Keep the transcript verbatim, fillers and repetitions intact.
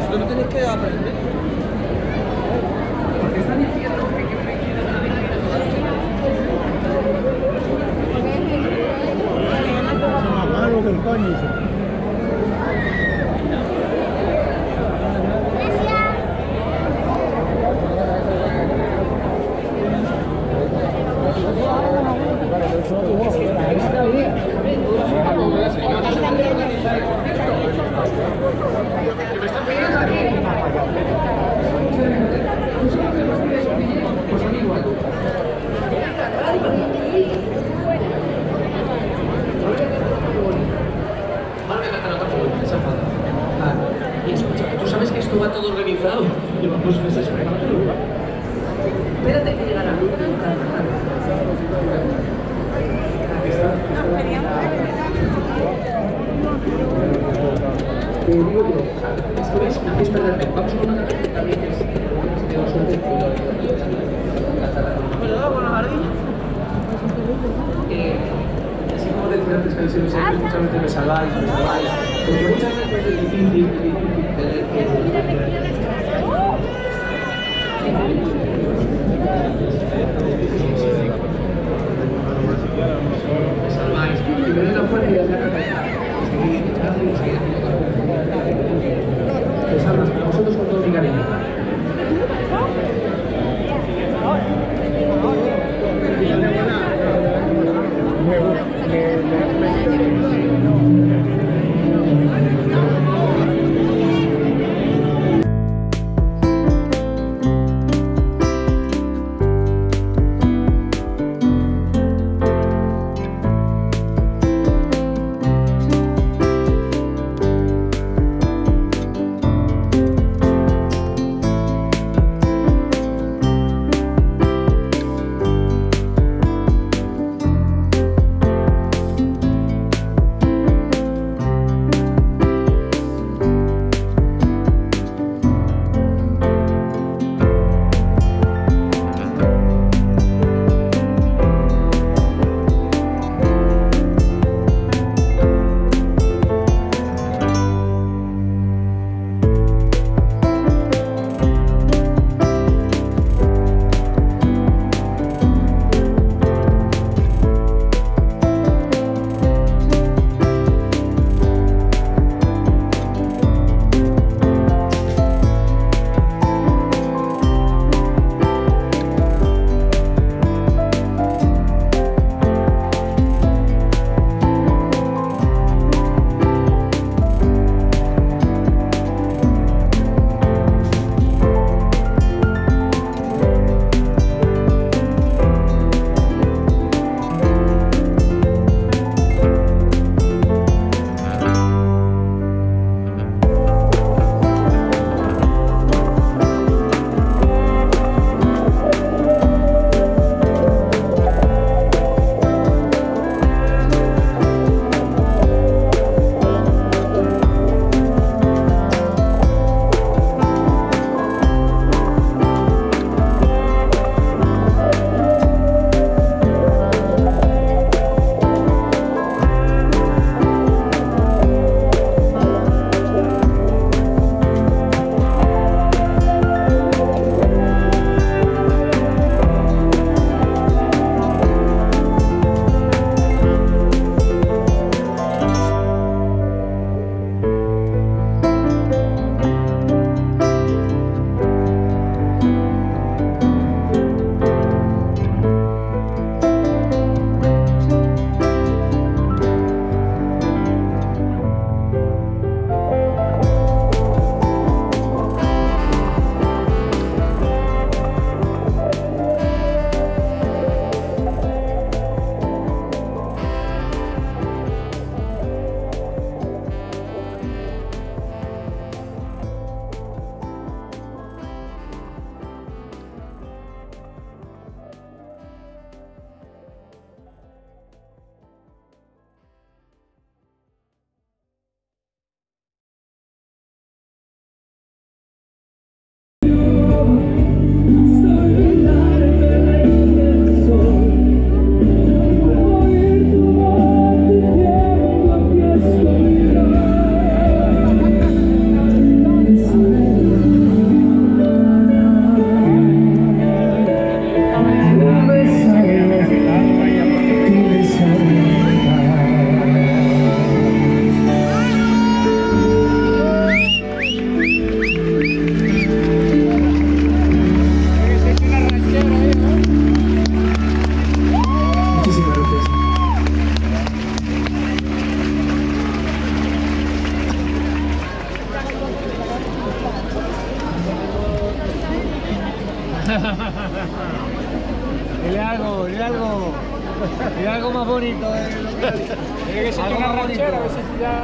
lo que tenéis que aprender. Porque están diciendo que... Más malo que el coño. Tú sabes que esto va todo organizado. Llevamos meses preparándolo. Espérate que llegará. Te digo yo, es que ves, me hacéis perderme. Vamos con una carrera también que es de los otros. Bueno, vamos con la jardín. Así como decía antes que siempre muchas veces me salváis, me salváis. Porque muchas veces es difícil, es difícil tener que... Me salváis. Y me doy la fuerza y ya se acaba. Pues hablas con vosotros con todo mi cariño. Muchísimas gracias. Dile algo, dile algo. Dile algo más bonito. Eh. Tiene que ser una ranchera, a ver si ya...